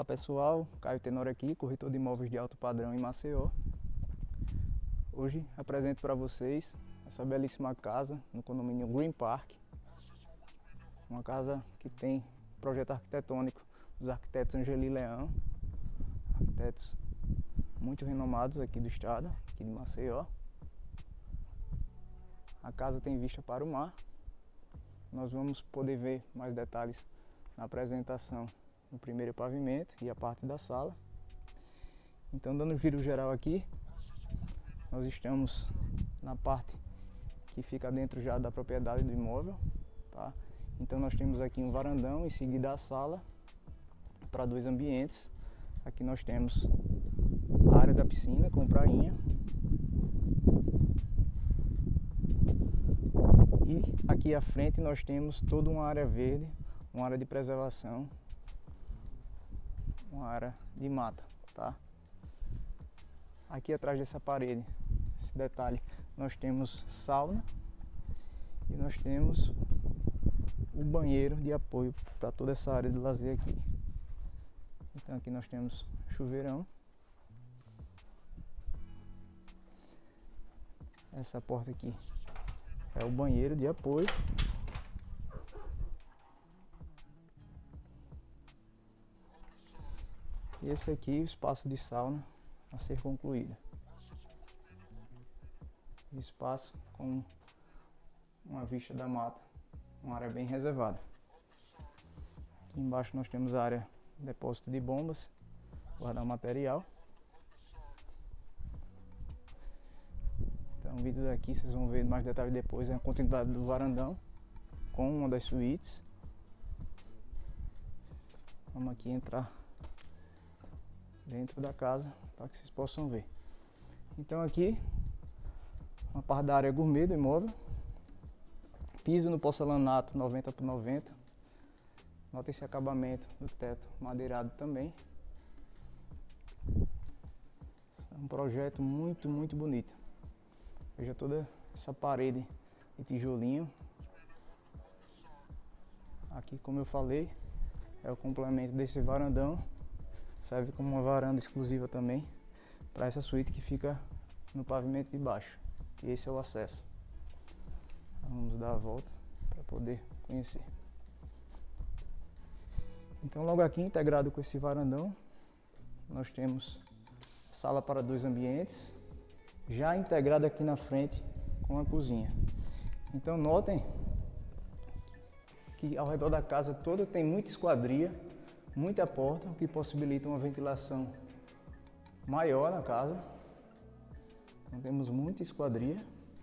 pessoal, Caio Tenor aqui, corretor de imóveis de alto padrão em Maceió. Hoje apresento para vocês essa belíssima casa no condomínio Green Park. Uma casa que tem projeto arquitetônico dos arquitetos Angeli Leão, arquitetos muito renomados aqui do estado, aqui de Maceió. A casa tem vista para o mar. Nós vamos poder ver mais detalhes na apresentação no primeiro pavimento e a parte da sala. Então, dando um giro geral aqui, nós estamos na parte que fica dentro já da propriedade do imóvel, tá? Então nós temos aqui um varandão, em seguida a sala para dois ambientes. Aqui nós temos a área da piscina com prainha. E aqui à frente nós temos toda uma área verde, uma área de preservação, uma área de mata, tá? Aqui atrás dessa parede, esse detalhe, nós temos sauna e nós temos o banheiro de apoio para toda essa área de lazer aqui. Então aqui nós temos chuveirão. Essa porta aqui é o banheiro de apoio. E esse aqui é o espaço de sauna a ser concluído. Espaço com uma vista da mata, uma área bem reservada. Aqui embaixo nós temos a área de depósito de bombas, guardar material. Então, o vídeo daqui vocês vão ver mais detalhes depois, é a continuidade do varandão com uma das suítes. Vamos aqui entrar dentro da casa para que vocês possam ver. Então aqui uma parte da área gourmet do imóvel, piso no porcelanato 90 por 90. Nota esse acabamento do teto madeirado também. É um projeto muito bonito. Veja toda essa parede de tijolinho. Aqui, como eu falei, é o complemento desse varandão. Serve como uma varanda exclusiva também para essa suíte que fica no pavimento de baixo. E esse é o acesso. Vamos dar a volta para poder conhecer. Então, logo aqui, integrado com esse varandão, nós temos sala para dois ambientes, já integrada aqui na frente com a cozinha. Então, notem que ao redor da casa toda tem muita esquadria, muita porta, o que possibilita uma ventilação maior na casa. Então, temos muita esquadria.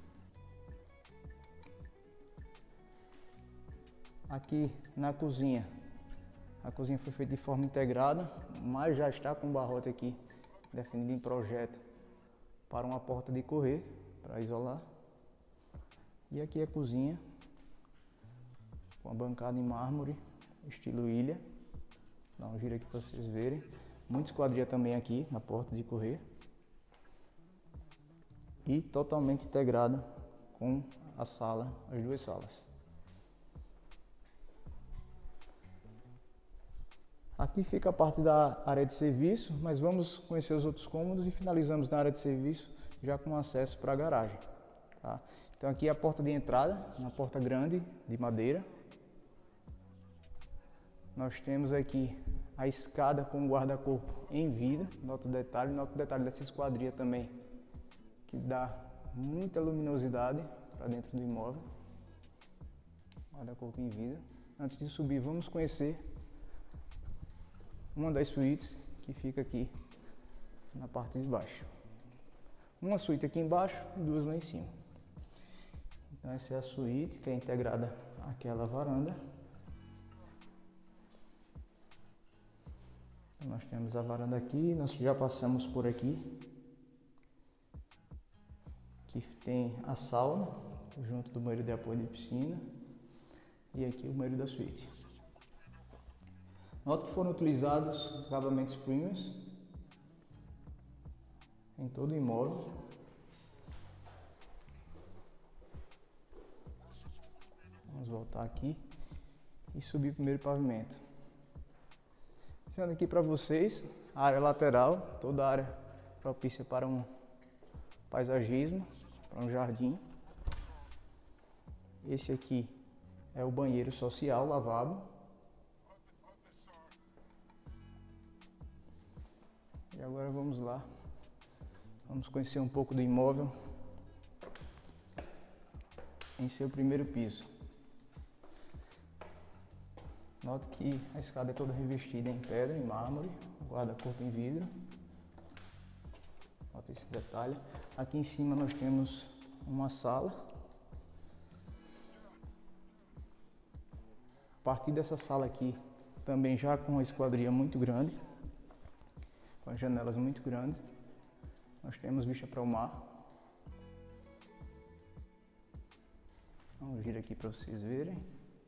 Aqui na cozinha, a cozinha foi feita de forma integrada, mas já está com barrote aqui definido em projeto para uma porta de correr, para isolar. E aqui a cozinha, com a bancada em mármore, estilo ilha. Dá um giro aqui para vocês verem. Muita esquadria também aqui na porta de correr. E totalmente integrada com a sala, as duas salas. Aqui fica a parte da área de serviço, mas vamos conhecer os outros cômodos e finalizamos na área de serviço já com acesso para a garagem, tá? Então aqui é a porta de entrada, uma porta grande de madeira. Nós temos aqui a escada com guarda-corpo em vidro, nota o detalhe dessa esquadria também, que dá muita luminosidade para dentro do imóvel. Guarda-corpo em vidro. Antes de subir, vamos conhecer uma das suítes que fica aqui na parte de baixo. Uma suíte aqui embaixo e duas lá em cima. Então essa é a suíte que é integrada àquela varanda. Nós temos a varanda aqui, nós já passamos por aqui, que tem a sauna, junto do banheiro de apoio de piscina, e aqui o banheiro da suíte. Nota que foram utilizados acabamentos premiums em todo o imóvel. Vamos voltar aqui e subir o primeiro pavimento. Mostrando aqui para vocês a área lateral, toda a área propícia para um paisagismo, para um jardim. Esse aqui é o banheiro social, lavabo. E agora vamos lá, vamos conhecer um pouco do imóvel em seu primeiro piso. Note que a escada é toda revestida em pedra, em mármore, guarda-corpo em vidro. Note esse detalhe. Aqui em cima nós temos uma sala. A partir dessa sala aqui, também já com uma esquadria muito grande, com as janelas muito grandes, nós temos vista para o mar. Vamos vir aqui para vocês verem.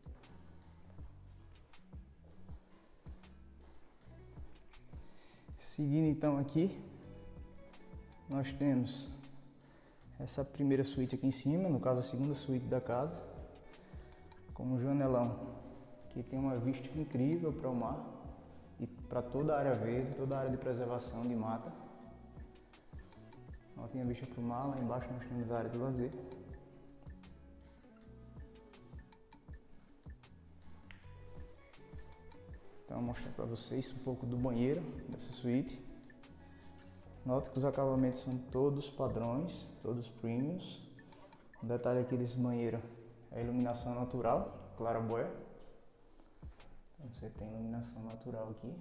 Seguindo então aqui, nós temos essa primeira suíte aqui em cima, no caso a segunda suíte da casa, com um janelão que tem uma vista incrível para o mar e para toda a área verde, toda a área de preservação de mata. Ó, tem a vista para o mar, lá embaixo nós temos a área de lazer. Então vou mostrar para vocês um pouco do banheiro dessa suíte. Note que os acabamentos são todos padrões, todos premiums. Um detalhe aqui desse banheiro é a iluminação natural, claraboia. Então você tem iluminação natural aqui.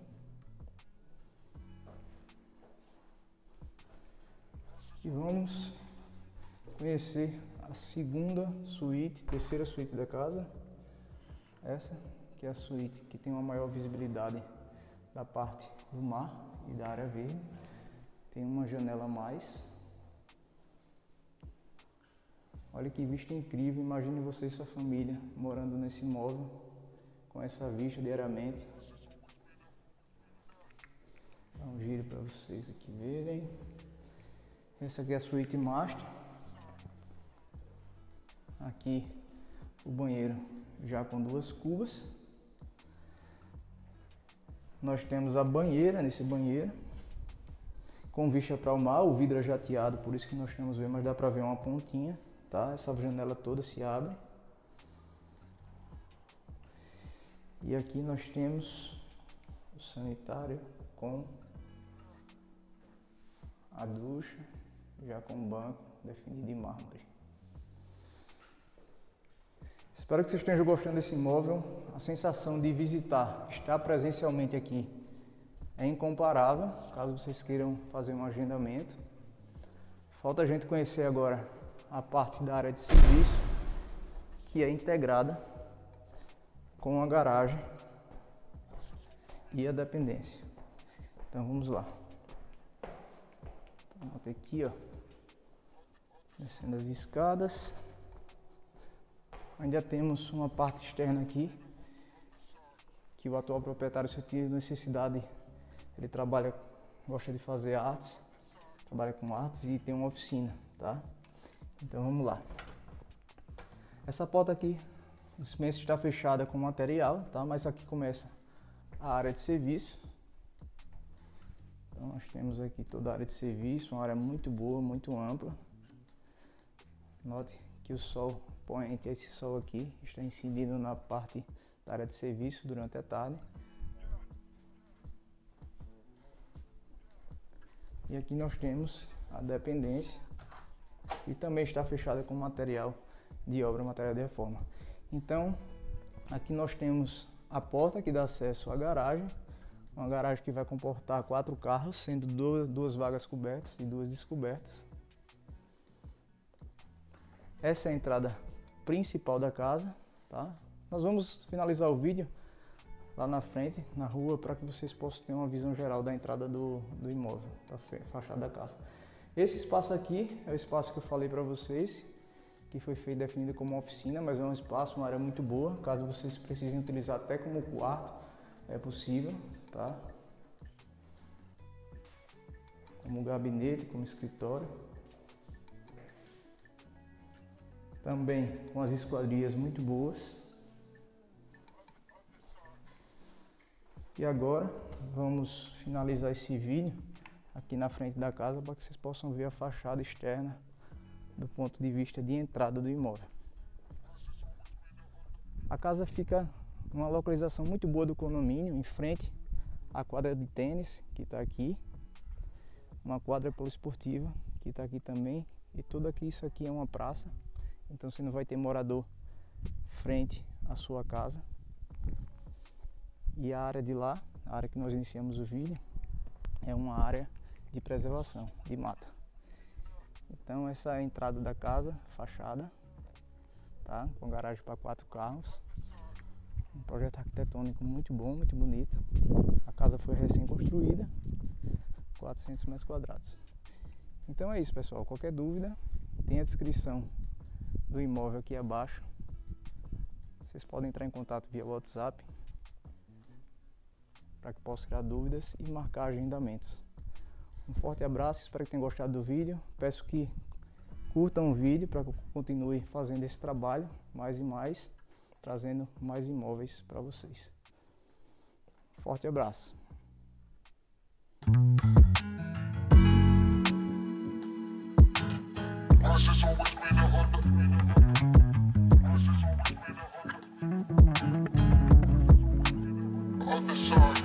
E vamos conhecer a segunda suíte, terceira suíte da casa. Essa que é a suíte que tem uma maior visibilidade da parte do mar e da área verde. Tem uma janela a mais. Olha que vista incrível, imagine você e sua família morando nesse imóvel com essa vista diariamente. Dá um giro para vocês aqui verem. Essa aqui é a suíte master. Aqui o banheiro já com duas cubas. Nós temos a banheira nesse banheiro, com vista para o mar, o vidro é jateado, por isso que nós temos ver, mas dá para ver uma pontinha, tá? Essa janela toda se abre. E aqui nós temos o sanitário com a ducha, já com o banco definido em mármore. Espero que vocês estejam gostando desse imóvel. A sensação de visitar, estar presencialmente aqui é incomparável, caso vocês queiram fazer um agendamento. Falta a gente conhecer agora a parte da área de serviço, que é integrada com a garagem e a dependência. Então vamos lá. Então, até aqui, ó, descendo as escadas. Ainda temos uma parte externa aqui, que o atual proprietário sentiu necessidade, ele trabalha, gosta de fazer artes, trabalha com artes e tem uma oficina, tá? Então vamos lá. Essa porta aqui, dispensa está fechada com material, tá? Mas aqui começa a área de serviço. Então nós temos aqui toda a área de serviço, uma área muito boa, muito ampla. Note que o sol poente, esse sol aqui, está incidindo na parte da área de serviço durante a tarde. E aqui nós temos a dependência, e também está fechada com material de obra, material de reforma. Então, aqui nós temos a porta que dá acesso à garagem, uma garagem que vai comportar 4 carros, sendo duas vagas cobertas e 2 descobertas. Essa é a entrada principal da casa, tá? Nós vamos finalizar o vídeo lá na frente, na rua, para que vocês possam ter uma visão geral da entrada do imóvel, da fachada da casa. Esse espaço aqui é o espaço que eu falei para vocês, que foi feito definido como uma oficina, mas é um espaço, uma área muito boa, caso vocês precisem utilizar até como quarto, é possível, tá? Como gabinete, como escritório. Também com as esquadrias muito boas. E agora vamos finalizar esse vídeo aqui na frente da casa para que vocês possam ver a fachada externa do ponto de vista de entrada do imóvel. A casa fica numa localização muito boa do condomínio, em frente à quadra de tênis que está aqui, uma quadra poliesportiva que está aqui também, e tudo aqui, isso aqui é uma praça, então você não vai ter morador frente à sua casa. E a área de lá, a área que nós iniciamos o vídeo, é uma área de preservação de mata. Então essa é a entrada da casa, fachada, tá? Com garagem para 4 carros. Um projeto arquitetônico muito bom, muito bonito. A casa foi recém-construída, 400 metros quadrados. Então é isso, pessoal. Qualquer dúvida, tem a descrição do imóvel aqui abaixo. Vocês podem entrar em contato via WhatsApp para que possam tirar dúvidas e marcar agendamentos. Um forte abraço, espero que tenham gostado do vídeo. Peço que curtam o vídeo para que eu continue fazendo esse trabalho mais e mais, trazendo mais imóveis para vocês. Forte abraço. Other side.